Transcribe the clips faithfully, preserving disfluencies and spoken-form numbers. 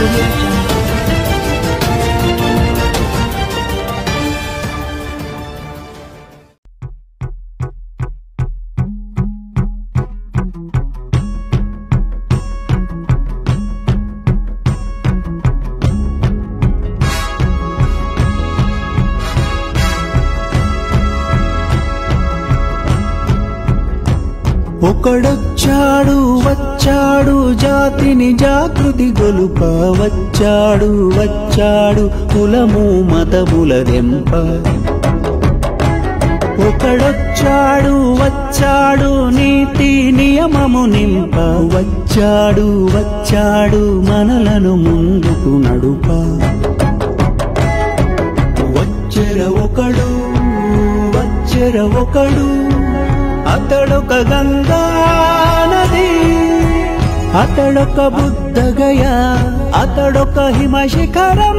Audio Jungle. ఒకడొచ్చాడు వచ్చాడు జాతిని జాగృతి గొలుప వచ్చాడు వచ్చాడు కులము మతముల దెంప ఒకడొచ్చాడు వచ్చాడు నీతి నియమము నింప వచ్చాడు వచ్చాడు మనలను ముందుకు నడుప వచ్చెర ఒకడు వచ్చెర ఒకడు అతడొక గంగా నది అతడొక బుద్ధగయ అతడొక హిమశిఖరం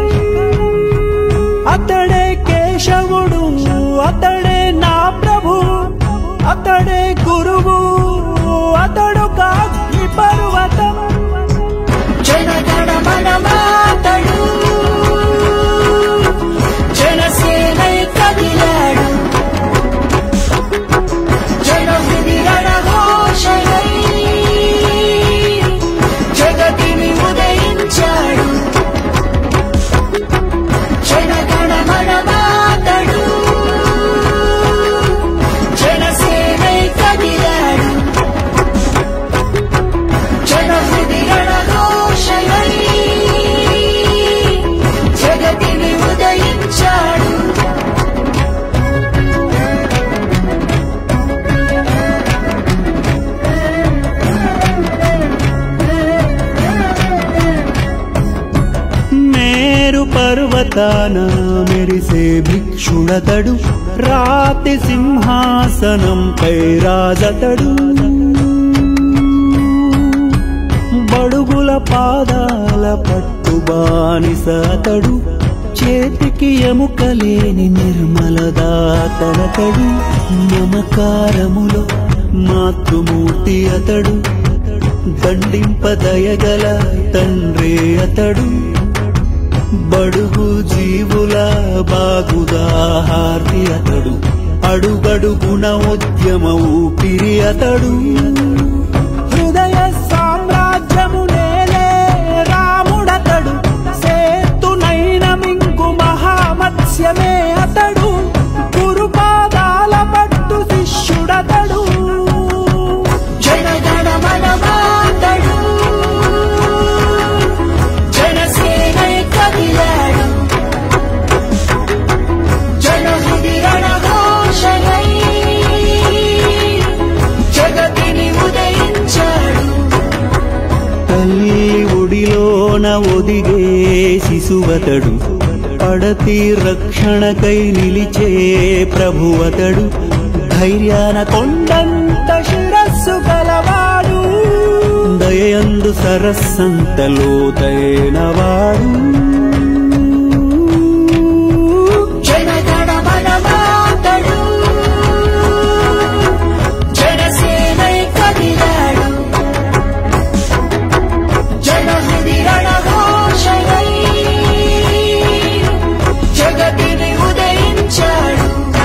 అతడే కేశవుడు అతడే నా ప్రభు అతడే గురువు అతడొక అగ్ని పర్వతం జనగణ మనమాతడు జనసేనై కదిలాడు జగతిని ఉదయించాడు జనగణ మనమాతడు జనసేనై కదిలాడు జనహృది రణఘోషయై జగతిని ఉదయించాడు పర్వతాన మెరిసే భిక్షుడతడు రాతి సింహాసనంపై రాజతడు బడుగుల పాదాల పట్టు బానిసతడు చేతికి ఎముకలేని నిర్మలదాతడతడు మమకారములో మాతృమూర్తి అతడు దండింపదయగల తండ్రి అతడు బడుగు జీవుల బాగుదాహార్తి అతడు అడుగడుగుణ ఉద్యమ ఊపిరి అతడు హృదయ సామ్రాజ్యము నేలే రాముడతడు సేతునైన మింగు మహామత్స్యమే అతడు గురుపాదాల పట్టు శిష్యుడతడు జనగణ మనమాతడు తల్లి ఒడిలోన ఒదిగే శిశువతడు పడతి రక్షణకై నిలిచే ప్రభువతడు ధైర్యాన కొండంత శిరస్సు గలవాడు దయందు సరస్సంత లోతైనవాడు జనగణ మనమాతడు జనసేనై కదిలాడు జనహృది రణఘోషయై జగతిని ఉదయించాడు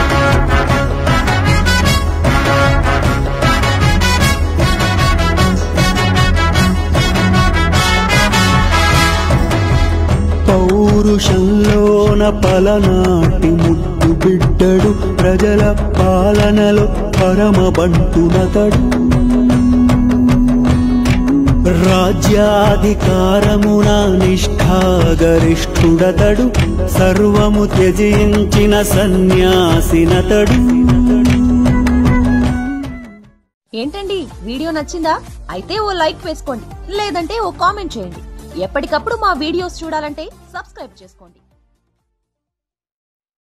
పౌరుషంలోన పలనాటి ముద్దు బిడ్డడు ప్రజల పాలనలో పరమబంటునతడు రాజ్యాధికారమున నిష్ఠాగరిష్ఠుడతడు సర్వము త్యజించిన సన్యాసినతడు. ఏంటండి వీడియో నచ్చిందా? అయితే ఓ లైక్ వేసుకోండి, లేదంటే ఓ కామెంట్ చేయండి. ఎప్పటికప్పుడు మా వీడియోస్ చూడాలంటే సబ్స్క్రైబ్ చేసుకోండి.